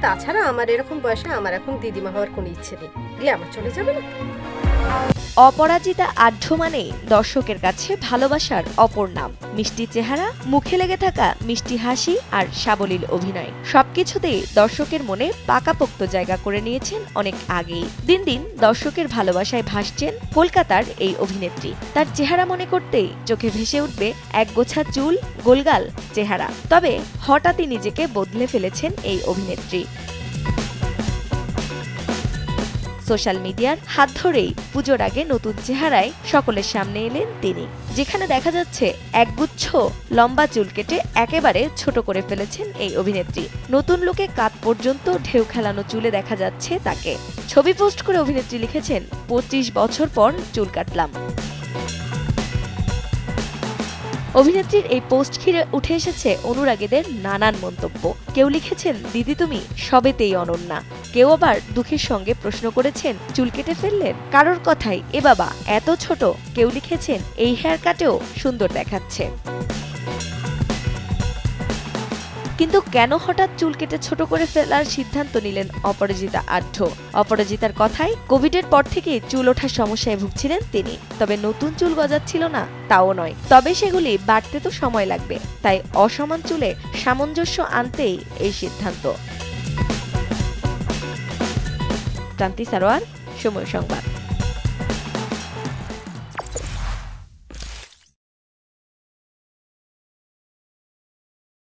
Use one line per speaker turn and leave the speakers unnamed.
তাছাড়া আমার এরকম বয়সে আমার এখন দিদিমা হওয়ার কোনো ইচ্ছে নেই, গ্ল্যামার চলে যাবে না।
অপরাজিতা আঢ্য মানে দর্শকের কাছে ভালোবাসার অপর নাম। মিষ্টি চেহারা, মুখে লেগে থাকা মিষ্টি হাসি আর সাবলীল অভিনয় সবকিছুতেই দর্শকের মনে পাকাপোক্ত জায়গা করে নিয়েছেন অনেক আগেই। দিন দিন দর্শকের ভালোবাসায় ভাসছেন কলকাতার এই অভিনেত্রী। তার চেহারা মনে করতেই চোখে ভেসে উঠবে একগোছা চুল, গোলগাল চেহারা। তবে হঠাৎই নিজেকে বদলে ফেলেছেন এই অভিনেত্রী। সোশ্যাল মিডিয়ার হাত ধরেই পুজোর আগে নতুন চেহারায় সকলের সামনে এলেন তিনি, যেখানে দেখা যাচ্ছে একগুচ্ছ লম্বা চুল কেটে একেবারে ছোট করে ফেলেছেন এই অভিনেত্রী। নতুন লুকে কাঁধ পর্যন্ত ঢেউ খেলানো চুলে দেখা যাচ্ছে তাকে। ছবি পোস্ট করে অভিনেত্রী লিখেছেন, 25 বছর পর চুল কাটলাম। অভিনেত্রীর এই পোস্ট ঘিরে উঠে এসেছে অনুরাগীদের নানান মন্তব্য। কেউ লিখেছেন, দিদি তুমি সবেতেই অনন্যা। কেউ আবার দুঃখের সঙ্গে প্রশ্ন করেছেন, চুল কেটে ফেললেন? কারোর কথাই এ বাবা এত ছোট। কেউ লিখেছেন, এই হেয়ার কাটেও সুন্দর দেখাচ্ছে। কিন্তু কেন হঠাৎ চুল কেটে ছোট করে ফেলার সিদ্ধান্ত নিলেন অপরাজিতা আঢ্য? অপরাজিতার কথায়, কোভিডের পর থেকে চুল ওঠার সমস্যায় ভুগছিলেন তিনি। তবে নতুন চুল গজাচ্ছিল না তাও নয়, তবে সেগুলি বাড়তে তো সময় লাগবে, তাই অসমান চুলে সামঞ্জস্য আনতেই এই সিদ্ধান্ত। ক্রান্তি সারোয়ার, সময় সংবাদ।